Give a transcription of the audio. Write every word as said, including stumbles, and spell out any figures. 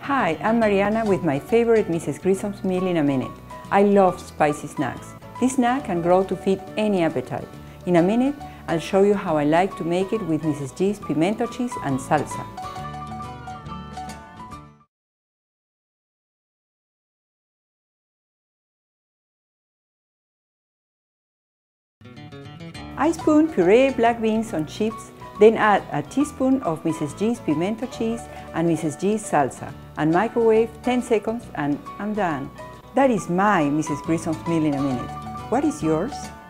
Hi, I'm Mariana with my favorite Missus Grissom's meal in a minute. I love spicy snacks. This snack can grow to fit any appetite. In a minute, I'll show you how I like to make it with Missus G's pimento cheese and salsa. I spoon puree black beans on chips, then add a teaspoon of Missus G's pimento cheese and Missus G's salsa, and microwave ten seconds and I'm done. That is my Missus Grissom's meal in a minute. What is yours?